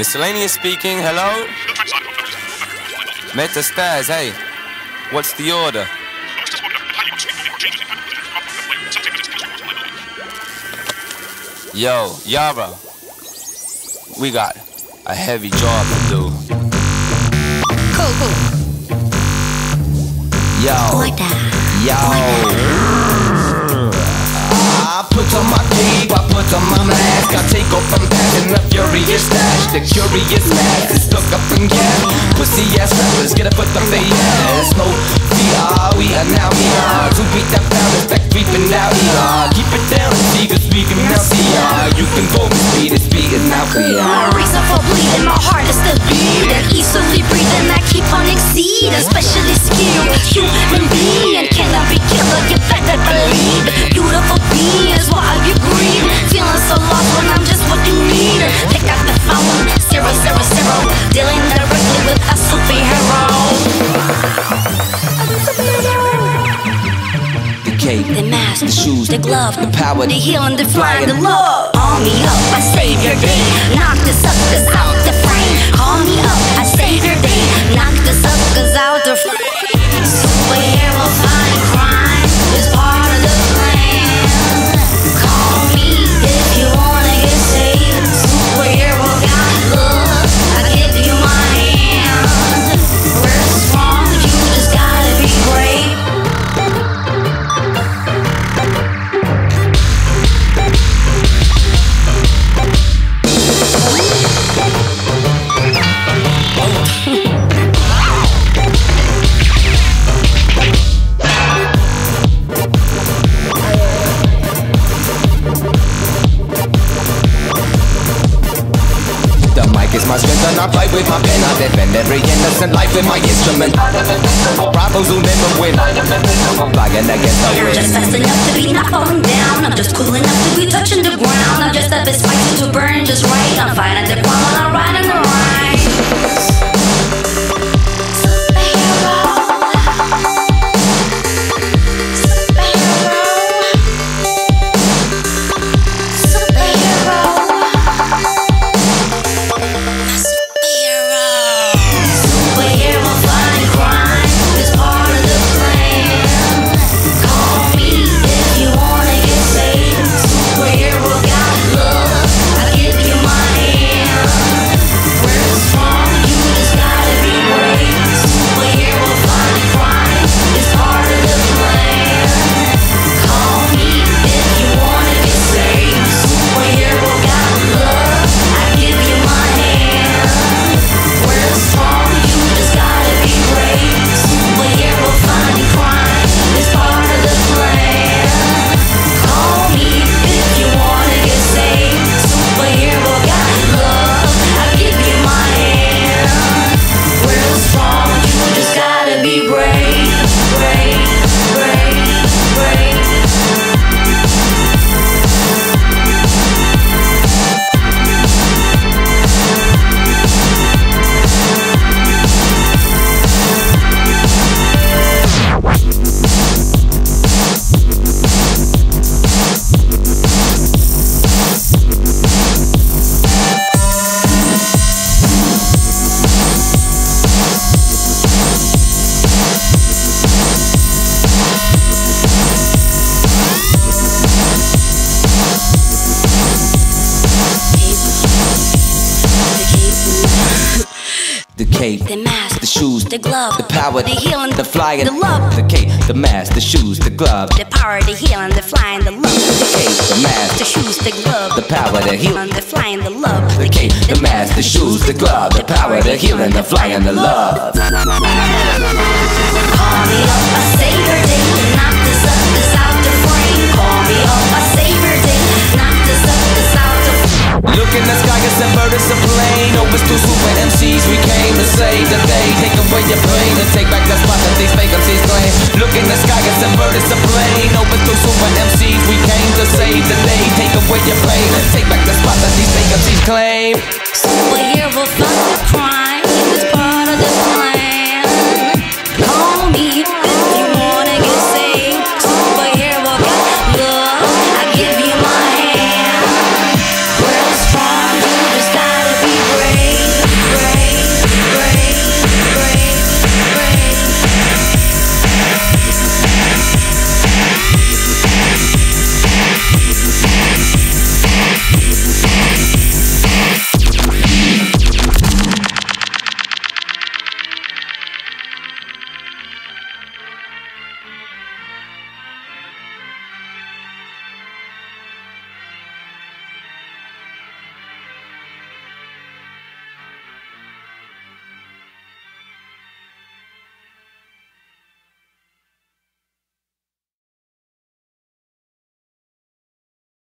Miscellaneous speaking, hello? Metastaz, hey, what's the order? Yo, Yara, we got a heavy job to do. Cool. Yo, Like that. I put on my cape, I put on my mask, I take off from passing the furious stash. The curious mask is stuck up in gas. Pussy ass rappers get a foot up their ass. No VR, we are now here to beat that pound effect creeping out here. Keep it down, see the speaking now see. You can go with speed, the speed is now clear. My reason for bleeding, my heart is still beating. Easily breathing, I keep on exceeding. Specially skilled human being cannot be killed, you better believe. Beautiful beings while you grieve. Feeling so lost when I'm just what you need. Pick up the phone, 000, dealing directly with a superhero. The cape, The mask, the shoes, the glove, the power, the healing, the flying, the love. Call me up, I save your day. Knock the suckers out the frame. Call me up, I save your day. Knock the suckers out the frame. Superhero fighting crime is part of the plan. Call me if you wanna get saved. Superhero got love, I give you my hand. We're strong, you just gotta be brave. The mic is my strength and I fight with my pen. I defend every innocent life with my instrument. Rivals who never win. Flying against the You're just wind. fast enough to be not falling down. I'm just cool enough to be touching the ground. I'm just a bit spicy to burn just right. I'm fighting the ground when I'm riding the rhyme. Superhero. Superhero fighting crime is part of the plan. Call me if you wanna get saved. Superhero got love, I give you my hand. We're strong, you just gotta be brave. Superhero fighting crime is part of the plan. Call me if you wanna get saved. Superhero got love, I give you my hand. We're strong, you just gotta be brave. Superhero fighting crime is part of the plan. Call me if you wanna get saved. Superhero got love, I give you my hand. We're strong, you just gotta be brave, brave, brave, brave. The cape, The mask, the shoes, the glove, the power, the healing, the flying, the love. The cape, the mask, the shoes, the glove. The power, the healing, the flying, the love. The cape, the mask, The shoes, the glove, the power, the healing. the flying, the love. The cape, the mask, the shoes, the glove. The power, the healing, the flying, the love. Call me up, I save your day. Knock the suckers out the frame. Call me up, I save your day. Knock the suckers out the frame. Look in the sky, it's a bird, it's a plane. Oh, it's two super MCs, we came to save the day. Take away your pain and take back the spot that these fake MCs claim. Look in the sky, it's a bird, it's a plane. Oh, it's two super MCs, we came to save the day. Take away your pain and take back the spot that these fake MCs claim.